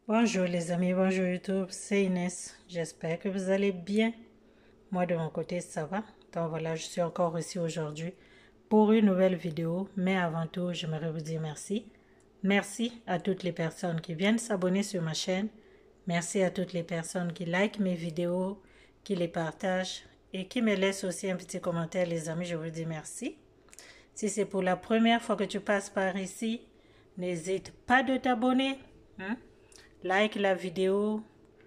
Bonjour les amis, bonjour YouTube, c'est Inès. J'espère que vous allez bien. Moi de mon côté ça va. Donc voilà, je suis encore ici aujourd'hui pour une nouvelle vidéo. Mais avant tout, j'aimerais vous dire merci. Merci à toutes les personnes qui viennent s'abonner sur ma chaîne. Merci à toutes les personnes qui likent mes vidéos, qui les partagent et qui me laissent aussi un petit commentaire les amis. Je vous dis merci. Si c'est pour la première fois que tu passes par ici, n'hésite pas de t'abonner. Like la vidéo,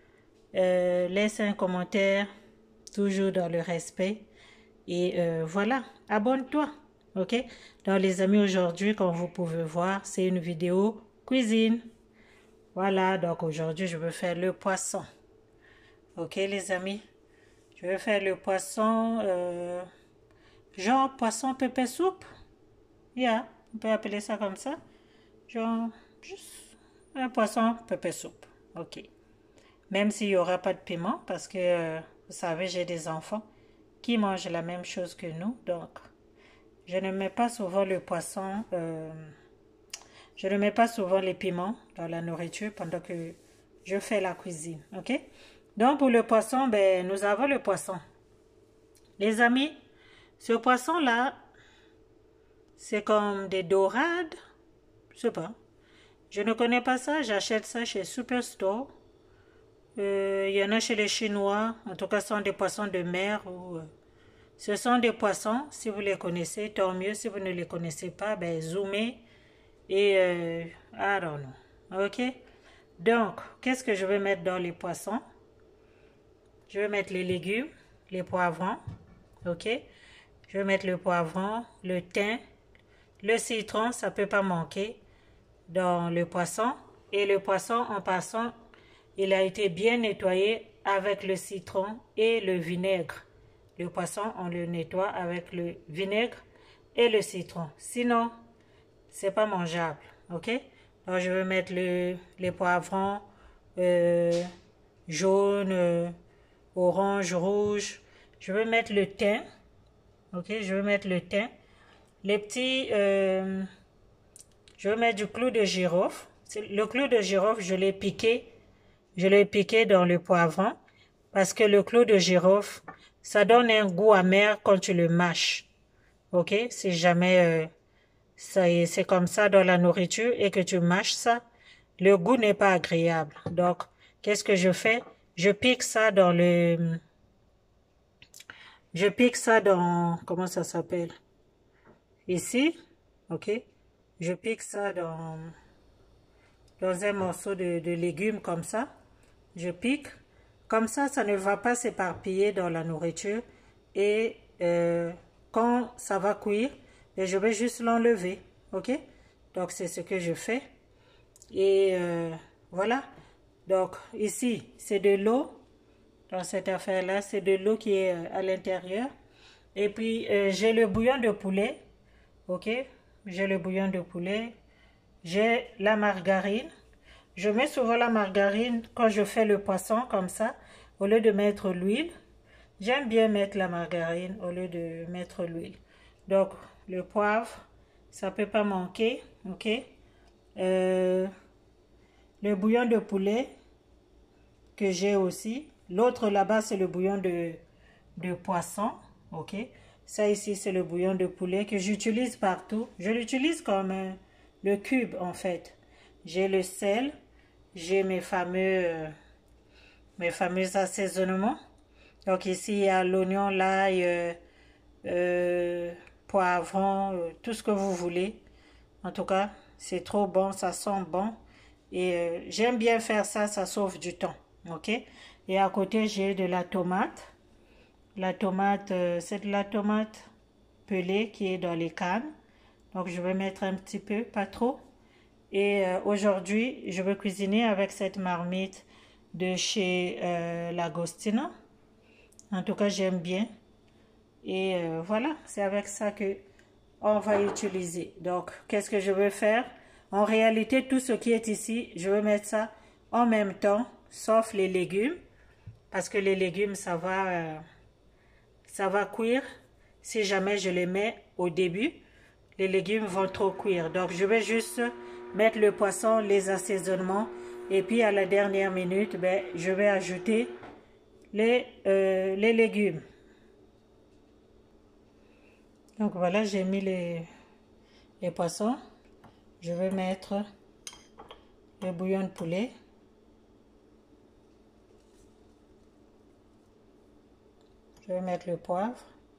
laisse un commentaire, toujours dans le respect. Et voilà, abonne-toi, ok? Donc les amis, aujourd'hui, comme vous pouvez voir, c'est une vidéo cuisine. Voilà, donc aujourd'hui, je veux faire le poisson. Ok les amis? Je vais faire le poisson, genre poisson pepper soup. Yeah, on peut appeler ça comme ça. Genre, juste un poisson pepper soup. Ok. Même s'il n'y aura pas de piment, parce que, vous savez, j'ai des enfants qui mangent la même chose que nous. Donc, je ne mets pas souvent le poisson, je ne mets pas souvent les piments dans la nourriture pendant que je fais la cuisine. Ok? Donc, pour le poisson, ben, nous avons le poisson. Les amis, ce poisson-là, c'est comme des dorades. Je sais pas. Je ne connais pas ça. J'achète ça chez Superstore. Il y en a chez les Chinois. En tout cas, ce sont des poissons de mer. Ce sont des poissons. Si vous les connaissez, tant mieux. Si vous ne les connaissez pas, ben zoomez. Et I don't know. Ok? Donc, qu'est-ce que je vais mettre dans les poissons? Je vais mettre les légumes, les poivrons. Ok? Je vais mettre le poivron, le thym, le citron. Ça ne peut pas manquer dans le poisson. Et le poisson, en passant, il a été bien nettoyé avec le citron et le vinaigre. Le poisson, on le nettoie avec le vinaigre et le citron. Sinon, c'est pas mangeable. Ok? Donc, je vais mettre les poivrons jaune, orange, rouge. Je vais mettre le thym. Ok? Je vais mettre le thym. Les petits... je vais mettre du clou de girofle. Le clou de girofle, je l'ai piqué. Je l'ai piqué dans le poivron parce que le clou de girofle, ça donne un goût amer quand tu le mâches. Ok? Si jamais c'est comme ça dans la nourriture et que tu mâches ça, le goût n'est pas agréable. Donc, qu'est-ce que je fais? Je pique ça dans le... Je pique ça dans... Comment ça s'appelle? Ici. Ok? Je pique ça dans un morceau de légumes comme ça. Je pique. Comme ça ne va pas s'éparpiller dans la nourriture. Et quand ça va cuire, je vais juste l'enlever. Ok? Donc, c'est ce que je fais. Et voilà. Donc, ici, c'est de l'eau. Dans cette affaire-là, c'est de l'eau qui est à l'intérieur. Et puis, j'ai le bouillon de poulet. Ok? J'ai le bouillon de poulet. J'ai la margarine. Je mets souvent la margarine quand je fais le poisson comme ça, au lieu de mettre l'huile. J'aime bien mettre la margarine au lieu de mettre l'huile. Donc, le poivre, ça ne peut pas manquer. Ok? Le bouillon de poulet que j'ai aussi. L'autre là-bas, c'est le bouillon de poisson. Ok? Ça ici, c'est le bouillon de poulet que j'utilise partout. Je l'utilise comme le cube en fait. J'ai le sel. J'ai mes fameux assaisonnements. Donc ici, il y a l'oignon, l'ail, poivron, tout ce que vous voulez. En tout cas, c'est trop bon, ça sent bon. Et j'aime bien faire ça, ça sauve du temps. Ok? Et à côté, j'ai de la tomate. La tomate, c'est de la tomate pelée qui est dans les cannes. Donc, je vais mettre un petit peu, pas trop. Et aujourd'hui, je vais cuisiner avec cette marmite de chez Lagostina. En tout cas, j'aime bien. Et voilà, c'est avec ça que on va utiliser. Donc, qu'est-ce que je vais faire? En réalité, tout ce qui est ici, je vais mettre ça en même temps, sauf les légumes. Parce que les légumes, ça va cuire. Si jamais je les mets au début, les légumes vont trop cuire. Donc, je vais juste mettre le poisson, les assaisonnements. Et puis à la dernière minute, ben, je vais ajouter les légumes. Donc voilà, j'ai mis les poissons. Je vais mettre le bouillon de poulet. Je vais mettre le poivre.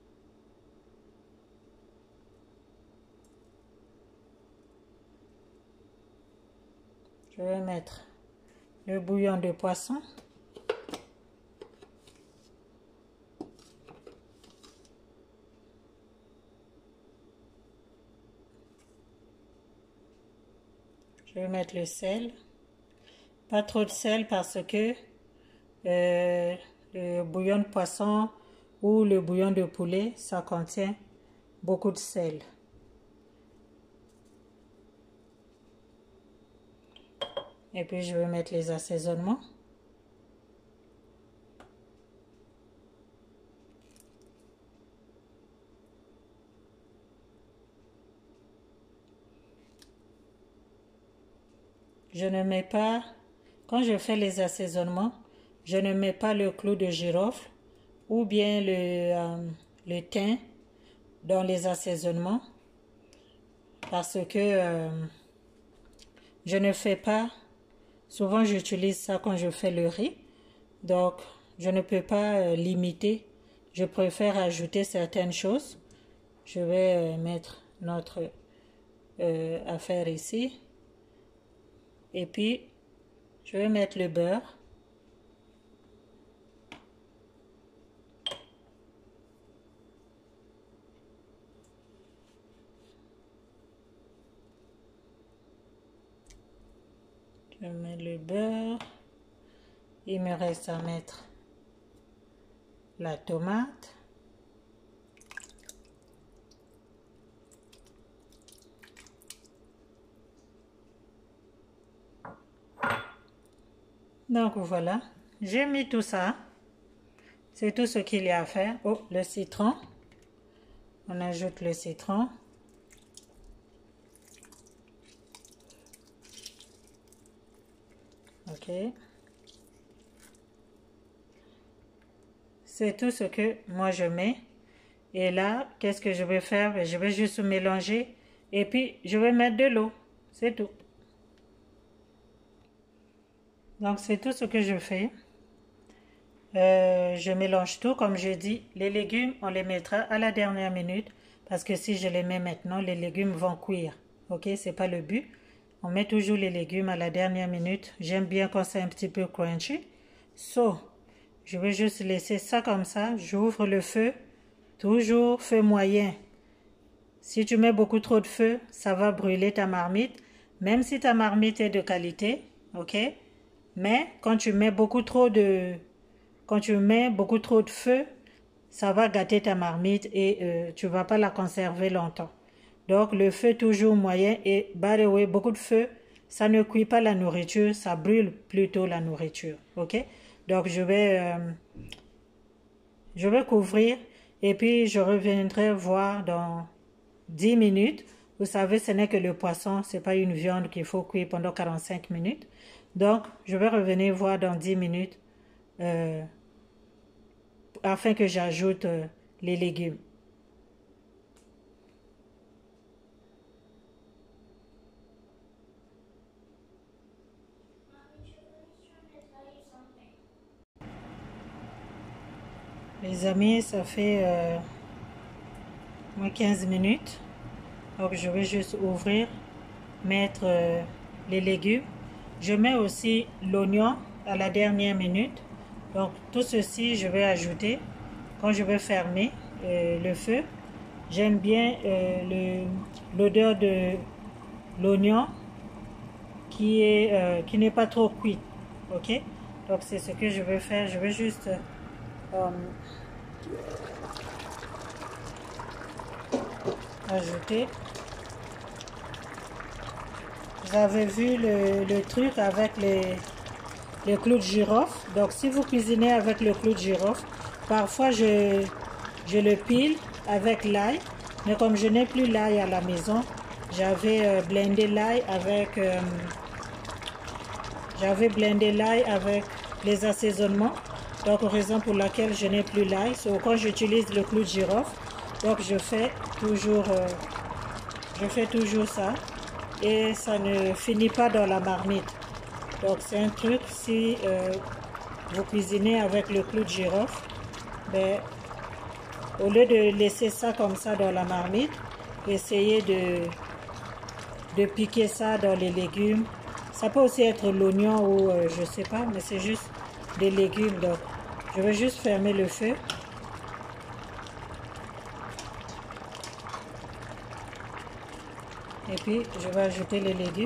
Je vais mettre le bouillon de poisson. Je vais mettre le sel. Pas trop de sel parce que le bouillon de poisson ou le bouillon de poulet, ça contient beaucoup de sel. Et puis je vais mettre les assaisonnements. Je ne mets pas, quand je fais les assaisonnements, je ne mets pas le clou de girofle ou bien le thym dans les assaisonnements parce que je ne fais pas, souvent j'utilise ça quand je fais le riz, donc je ne peux pas limiter, je préfère ajouter certaines choses. Je vais mettre notre affaire ici. Et puis, je vais mettre le beurre. Je mets le beurre. Il me reste à mettre la tomate. Donc voilà, j'ai mis tout ça. C'est tout ce qu'il y a à faire. Oh, le citron. On ajoute le citron. Ok. C'est tout ce que moi je mets. Et là, qu'est-ce que je vais faire? Je vais juste mélanger. Et puis, je vais mettre de l'eau. C'est tout. Donc, c'est tout ce que je fais. Je mélange tout. Comme je dis, les légumes, on les mettra à la dernière minute. Parce que si je les mets maintenant, les légumes vont cuire. Ok, c'est pas le but. On met toujours les légumes à la dernière minute. J'aime bien quand c'est un petit peu crunchy. So, je vais juste laisser ça comme ça. J'ouvre le feu. Toujours feu moyen. Si tu mets beaucoup trop de feu, ça va brûler ta marmite. Même si ta marmite est de qualité. Ok? Mais quand tu mets beaucoup trop de feu, ça va gâter ta marmite et tu vas pas la conserver longtemps. Donc le feu toujours moyen et by the way, beaucoup de feu, ça ne cuit pas la nourriture, ça brûle plutôt la nourriture. Ok? Donc je vais couvrir et puis je reviendrai voir dans 10 minutes. Vous savez, ce n'est que le poisson, c'est pas une viande qu'il faut cuire pendant 45 minutes. Donc, je vais revenir voir dans 10 minutes afin que j'ajoute les légumes. Les amis, ça fait moins 15 minutes. Donc, je vais juste ouvrir, mettre les légumes. Je mets aussi l'oignon à la dernière minute. Donc, tout ceci, je vais ajouter quand je vais fermer le feu. J'aime bien l'odeur de l'oignon qui n'est pas trop cuit. Ok? Donc, c'est ce que je vais faire. Je vais juste ajouter. Vous avez vu le truc avec les clous de girofle. Donc, si vous cuisinez avec le clou de girofle, parfois je le pile avec l'ail. Mais comme je n'ai plus l'ail à la maison, j'avais blendé l'ail avec les assaisonnements. Donc raison pour laquelle je n'ai plus l'ail. Quand j'utilise le clou de girofle, donc je fais toujours ça et ça ne finit pas dans la marmite. Donc c'est un truc, si vous cuisinez avec le clou de girofle, ben, au lieu de laisser ça comme ça dans la marmite, essayez de piquer ça dans les légumes. Ça peut aussi être l'oignon ou je sais pas, mais c'est juste des légumes. Donc je vais juste fermer le feu. Et puis je vais ajouter les légumes.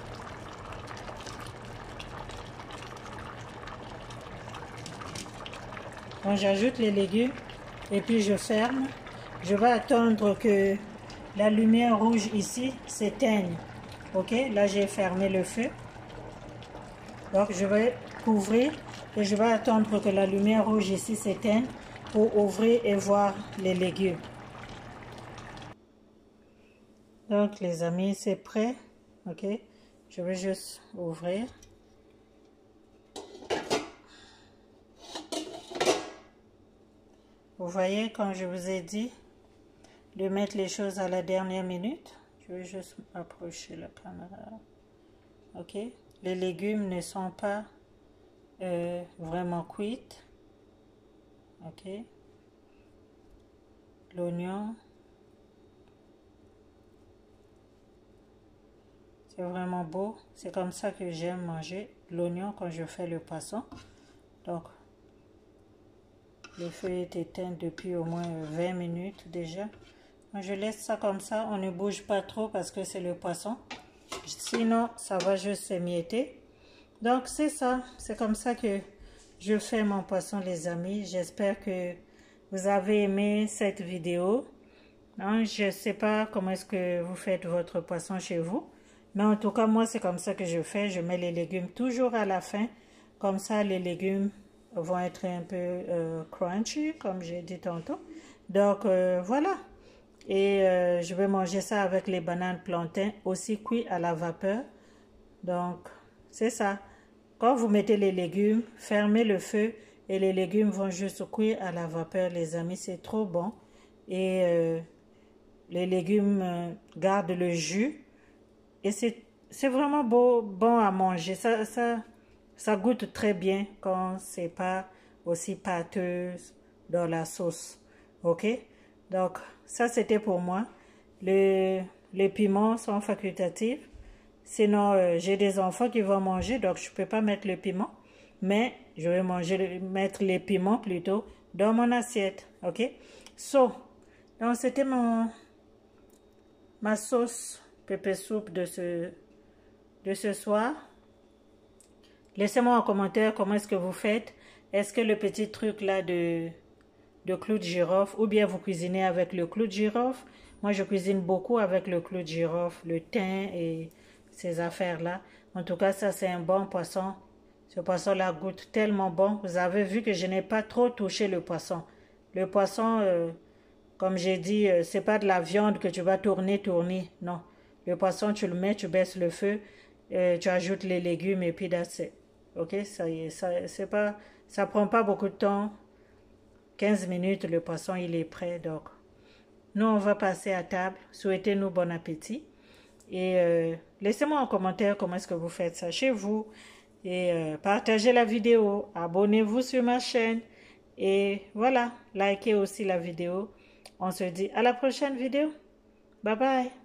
Donc j'ajoute les légumes et puis je ferme. Je vais attendre que la lumière rouge ici s'éteigne. Ok, là j'ai fermé le feu. Donc je vais couvrir et je vais attendre que la lumière rouge ici s'éteigne pour ouvrir et voir les légumes. Donc les amis, c'est prêt. Ok, je vais juste ouvrir. Vous voyez, comme je vous ai dit, de mettre les choses à la dernière minute. Je vais juste approcher la caméra. Ok, les légumes ne sont pas vraiment cuits. Ok, l'oignon, c'est vraiment beau. C'est comme ça que j'aime manger l'oignon quand je fais le poisson. Donc le feu est éteint depuis au moins 20 minutes déjà. Je laisse ça comme ça, on ne bouge pas trop parce que c'est le poisson. Sinon, ça va juste s'émietter. Donc, c'est ça. C'est comme ça que je fais mon poisson, les amis. J'espère que vous avez aimé cette vidéo. Non, je ne sais pas comment est-ce que vous faites votre poisson chez vous. Mais en tout cas, moi, c'est comme ça que je fais. Je mets les légumes toujours à la fin. Comme ça, les légumes vont être un peu crunchy, comme j'ai dit tantôt. Donc, voilà. Et je vais manger ça avec les bananes plantains, aussi cuits à la vapeur. Donc, c'est ça. Quand vous mettez les légumes, fermez le feu et les légumes vont juste cuire à la vapeur, les amis. C'est trop bon. Et les légumes gardent le jus. Et c'est vraiment bon à manger. Ça goûte très bien quand c'est pas aussi pâteuse dans la sauce. Ok? Donc, ça c'était pour moi. Les piments sont facultatifs. Sinon, j'ai des enfants qui vont manger, donc je ne peux pas mettre le piment. Mais je vais mettre les piments plutôt dans mon assiette. Ok? Donc c'était ma sauce pepper soup de ce soir. Laissez-moi en commentaire comment est-ce que vous faites. Est-ce que le petit truc là de clou de girofle, ou bien vous cuisinez avec le clou de girofle? Moi, je cuisine beaucoup avec le clou de girofle, le thym et ces affaires-là. En tout cas, ça, c'est un bon poisson. Ce poisson-là goûte tellement bon. Vous avez vu que je n'ai pas trop touché le poisson. Le poisson, comme j'ai dit, c'est pas de la viande que tu vas tourner. Non. Le poisson, tu le mets, tu baisses le feu, tu ajoutes les légumes et puis that's it. Ok, ça y est, ça prend pas beaucoup de temps. 15 minutes, le poisson, il est prêt. Donc, nous, on va passer à table. Souhaitez-nous bon appétit. Et laissez-moi en commentaire comment est-ce que vous faites ça chez vous. Et partagez la vidéo. Abonnez-vous sur ma chaîne. Et voilà, likez aussi la vidéo. On se dit à la prochaine vidéo. Bye bye.